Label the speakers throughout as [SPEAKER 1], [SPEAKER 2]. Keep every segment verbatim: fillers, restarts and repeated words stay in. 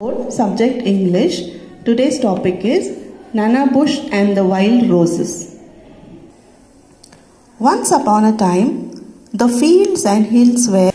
[SPEAKER 1] Subject English. Today's topic is Nana Bush and the Wild Roses. Once upon a time, the fields and hills were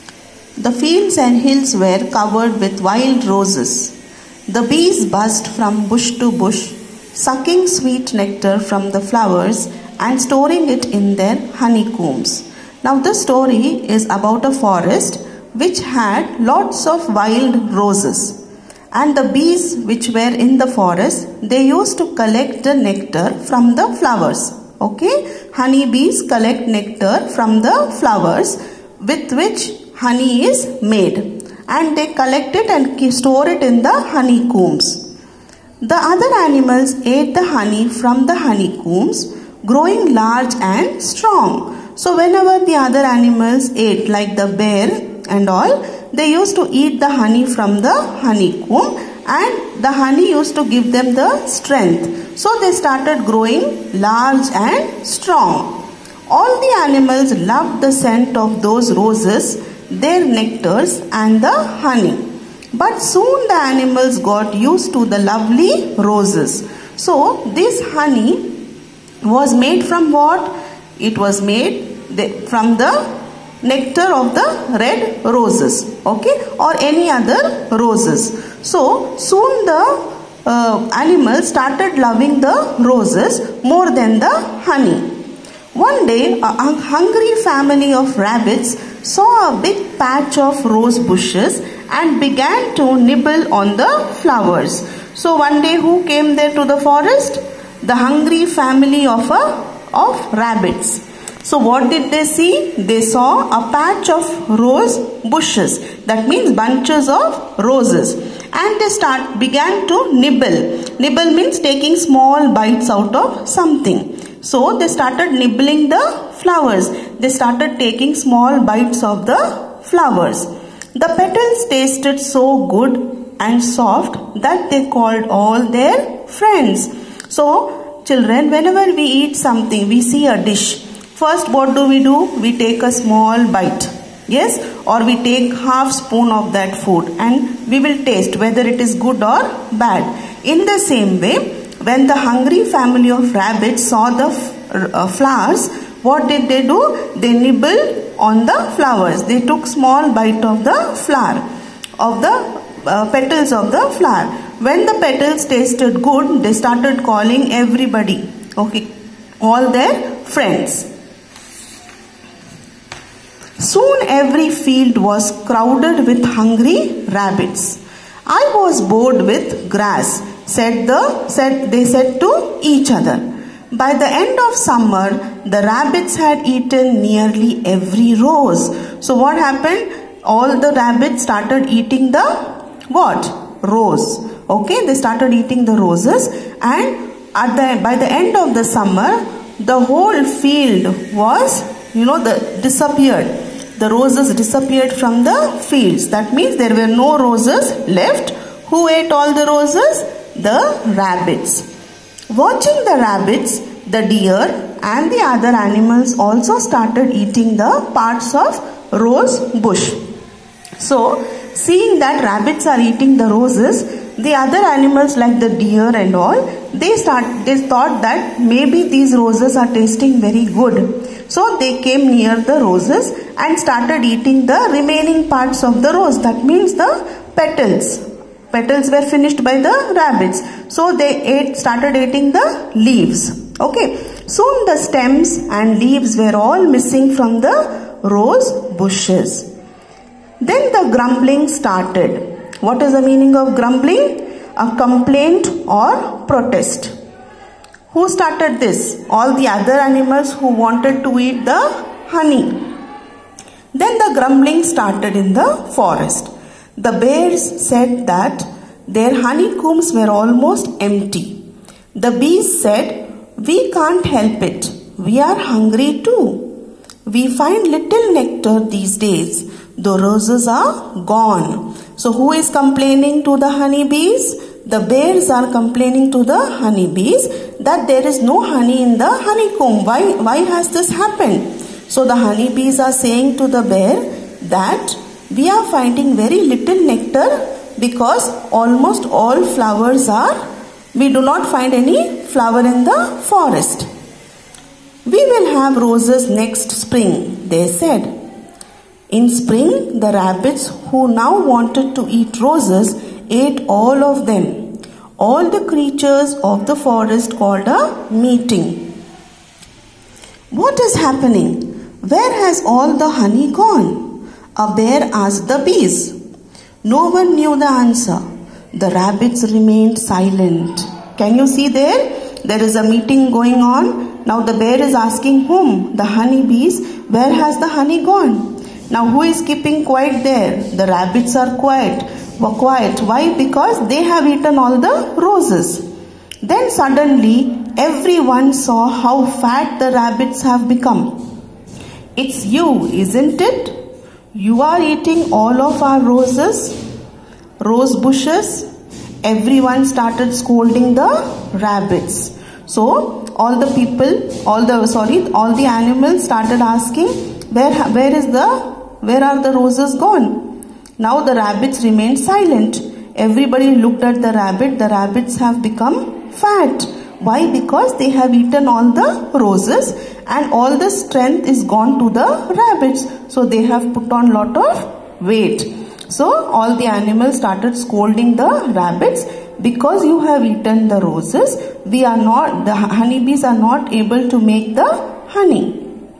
[SPEAKER 1] the fields and hills were covered with wild roses. The bees buzzed from bush to bush, sucking sweet nectar from the flowers and storing it in their honeycombs. Now this story is about a forest which had lots of wild roses. And the bees which were in the forest, they used to collect the nectar from the flowers. Okay, honey bees collect nectar from the flowers with which honey is made, and they collect it and store it in the honeycombs. The other animals ate the honey from the honeycombs, growing large and strong. So whenever the other animals ate, like the bear and all, they used to eat the honey from the honeycomb, and the honey used to give them the strength. So they started growing large and strong. All the animals loved the scent of those roses, their nectars and the honey. But soon the animals got used to the lovely roses. So this honey was made from what? It was made from the nectar of the red roses, okay, or any other roses. So soon the uh, animals started loving the roses more than the honey. One day a hungry family of rabbits saw a big patch of rose bushes and began to nibble on the flowers. So one day who came there to the forest? The hungry family of, a, of rabbits. So what did they see? They saw a patch of rose bushes. That means bunches of roses. And they start began to nibble. Nibble means taking small bites out of something. So they started nibbling the flowers. They started taking small bites of the flowers. The petals tasted so good and soft that they called all their friends. So children, whenever we eat something, we see a dish. First, what do we do? We take a small bite, yes, or we take half spoon of that food and we will taste whether it is good or bad. In the same way, when the hungry family of rabbits saw the uh, flowers, what did they do? They nibbled on the flowers. They took small bite of the flower, of the uh, petals of the flower. When the petals tasted good, they started calling everybody, okay, all their friends. Soon every field was crowded with hungry rabbits. I was bored with grass, said the said they said to each other. By the end of summer, the rabbits had eaten nearly every rose. So what happened? All the rabbits started eating the what? Rose. Okay, they started eating the roses, and at the by the end of the summer, the whole field was, you know, the disappeared. The roses disappeared from the fields. That means there were no roses left. Who ate all the roses? The rabbits. Watching the rabbits, the deer and the other animals also started eating the parts of rose bush. So, seeing that rabbits are eating the roses, the other animals like the deer and all, they start they thought that maybe these roses are tasting very good. So they came near the roses and started eating the remaining parts of the rose. That means the petals. Petals were finished by the rabbits. So they ate, started eating the leaves. Okay. Soon the stems and leaves were all missing from the rose bushes. Then the grumbling started. What is the meaning of grumbling? A complaint or protest. Who started this? All the other animals who wanted to eat the honey. Then the grumbling started in the forest. The bears said that their honeycombs were almost empty. The bees said, "We can't help it. We are hungry too. We find little nectar these days. The roses are gone." So who is complaining to the honeybees? The bears are complaining to the honeybees that there is no honey in the honeycomb. Why, why has this happened? So the honeybees are saying to the bear that we are finding very little nectar because almost all flowers are, we do not find any flower in the forest. We will have roses next spring, they said. In spring, the rabbits who now wanted to eat roses ate all of them. All the creatures of the forest called a meeting. What is happening? Where has all the honey gone? A bear asked the bees. No one knew the answer. The rabbits remained silent. Can you see there? There is a meeting going on. Now the bear is asking whom? The honey bees. Where has the honey gone? Now who is keeping quiet there? The rabbits are quiet. Quiet. Why? Because they have eaten all the roses. Then suddenly everyone saw how fat the rabbits have become. It's you, isn't it? You are eating all of our roses, rose bushes. Everyone started scolding the rabbits. So all the people, all the sorry, all the animals started asking, where where is the where are the roses gone? Now the rabbits remained silent. Everybody looked at the rabbit. The rabbits have become fat. Why? Because they have eaten all the roses and all the strength is gone to the rabbits. So they have put on lot of weight. So all the animals started scolding the rabbits, because you have eaten the roses, we are not, the honeybees are not able to make the honey.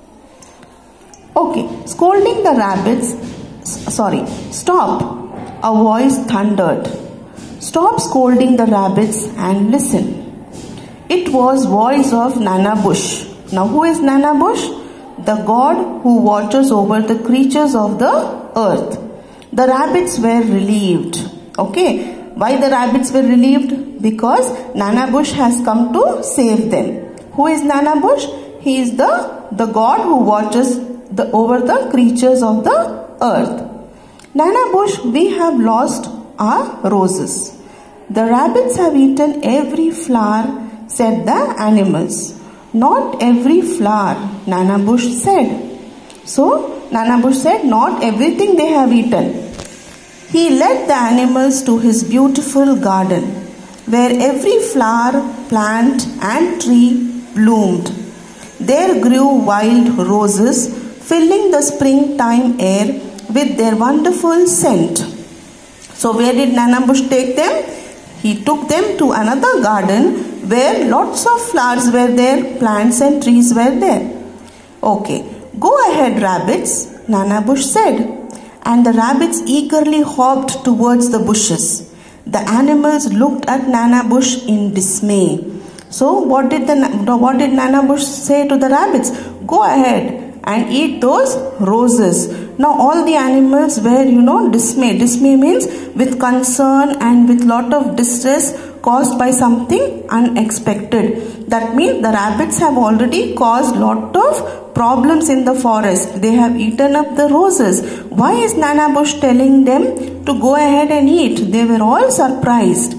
[SPEAKER 1] Okay, scolding the rabbits, sorry, stop, a voice thundered. Stop scolding the rabbits and listen. It was voice of Nanabush. Now who is Nanabush? The god who watches over the creatures of the earth. The rabbits were relieved. Okay, why the rabbits were relieved? Because Nanabush has come to save them. Who is Nanabush? He is the, the god who watches the, over the creatures of the earth. Nanabush, we have lost our roses. The rabbits have eaten every flower, said the animals. Not every flower, Nanabush said. So, Nanabush said, not everything they have eaten. He led the animals to his beautiful garden, where every flower, plant and tree bloomed. There grew wild roses, filling the springtime air with their wonderful scent. So where did Nanabush take them? He took them to another garden where lots of flowers were there, plants and trees were there. Okay, go ahead rabbits, Nanabush said. And the rabbits eagerly hopped towards the bushes. The animals looked at Nanabush in dismay. So what did the what did Nanabush say to the rabbits? Go ahead and eat those roses. Now all the animals were, you know, dismay. Dismay means with concern and with lot of distress caused by something unexpected. That means the rabbits have already caused lot of problems in the forest. They have eaten up the roses. Why is Nanabush telling them to go ahead and eat? They were all surprised.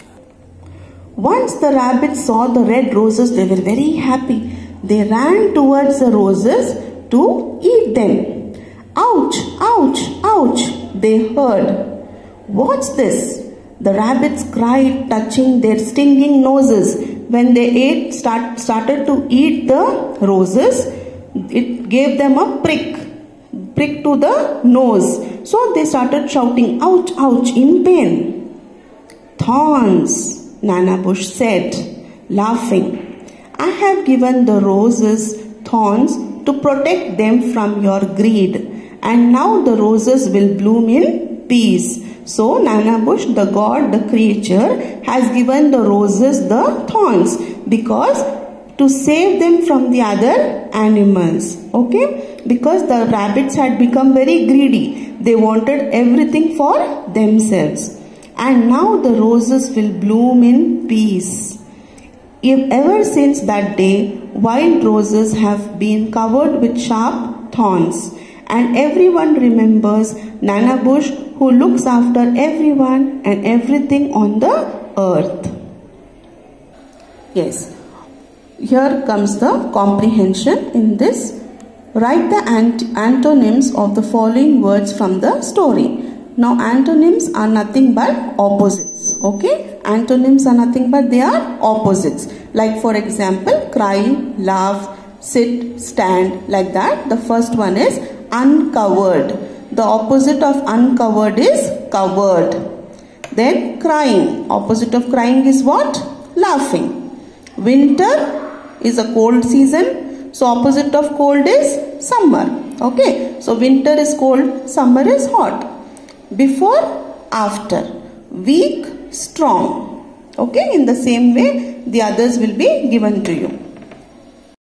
[SPEAKER 1] Once the rabbits saw the red roses, they were very happy. They ran towards the roses to eat them. Ouch, ouch, ouch, they heard. What's this? The rabbits cried, touching their stinging noses. When they ate, start, started to eat the roses, it gave them a prick, prick to the nose. So they started shouting, ouch, ouch, in pain. Thorns, Nanabush said, laughing. I have given the roses thorns to protect them from your greed, and now the roses will bloom in peace. So Nanabush, the god, the creature, has given the roses the thorns because to save them from the other animals. Okay? Because the rabbits had become very greedy. They wanted everything for themselves. And now the roses will bloom in peace. If ever since that day, wild roses have been covered with sharp thorns. And everyone remembers Nanabush, who looks after everyone and everything on the earth. Yes, here comes the comprehension in this. Write the ant antonyms of the following words from the story. Now antonyms are nothing but opposites. Okay, antonyms are nothing but they are opposites. Like for example, cry, laugh, sit, stand, like that. The first one is uncovered. The opposite of uncovered is covered. Then crying. Opposite of crying is what? Laughing. Winter is a cold season. So opposite of cold is summer. Okay. So winter is cold, summer is hot. Before, after. Weak, strong. Okay. In the same way, the others will be given to you.